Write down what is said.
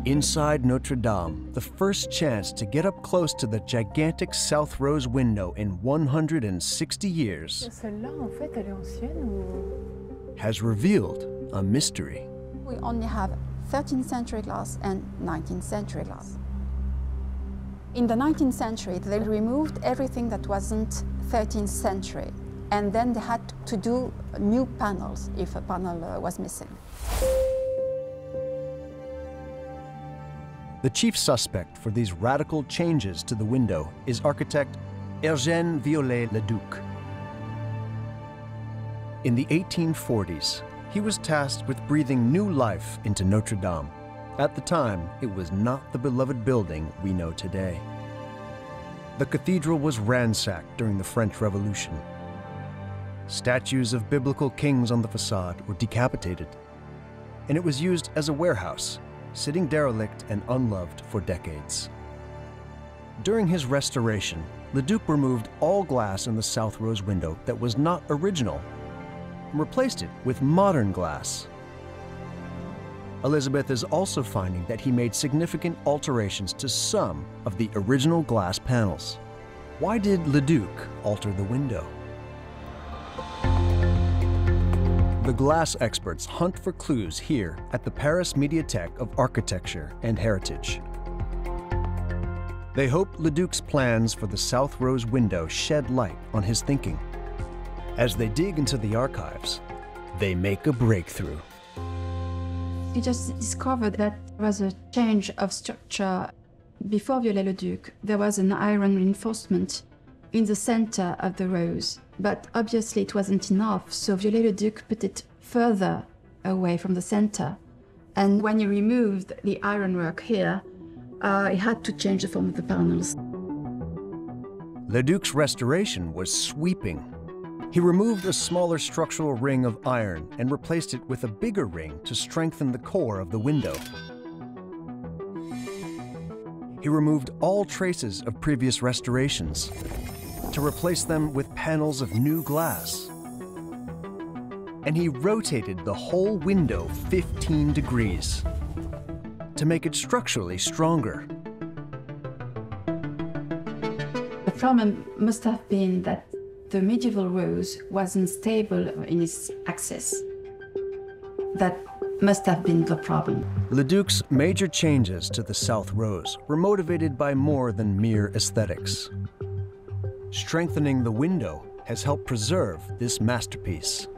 Inside Notre Dame, the first chance to get up close to the gigantic South Rose window in 160 years has revealed a mystery. We only have 13th century glass and 19th century glass. In the 19th century, they removed everything that wasn't 13th century, and then they had to do new panels if a panel was missing. The chief suspect for these radical changes to the window is architect Eugène Viollet-le-Duc. In the 1840s, he was tasked with breathing new life into Notre Dame. At the time, it was not the beloved building we know today. The cathedral was ransacked during the French Revolution. Statues of biblical kings on the facade were decapitated, and it was used as a warehouse, sitting derelict and unloved for decades. During his restoration, Le-Duc removed all glass in the South Rose window that was not original and replaced it with modern glass. Elizabeth is also finding that he made significant alterations to some of the original glass panels. Why did Le-Duc alter the window? The glass experts hunt for clues here at the Paris Médiathèque of Architecture and Heritage. They hope Le-Duc's plans for the South Rose window shed light on his thinking. As they dig into the archives, they make a breakthrough. We just discovered that there was a change of structure. Before Viollet-le-Duc, there was an iron reinforcement in the center of the rose, but obviously it wasn't enough, so Viollet-le-Duc put it further away from the center. And when he removed the ironwork here, he had to change the form of the panels. Le-Duc's restoration was sweeping. He removed a smaller structural ring of iron and replaced it with a bigger ring to strengthen the core of the window. He removed all traces of previous restorations to replace them with panels of new glass. And he rotated the whole window 15 degrees to make it structurally stronger. The problem must have been that the medieval rose wasn't stable in its axis. That must have been the problem. Le-Duc's major changes to the South Rose were motivated by more than mere aesthetics. Strengthening the window has helped preserve this masterpiece.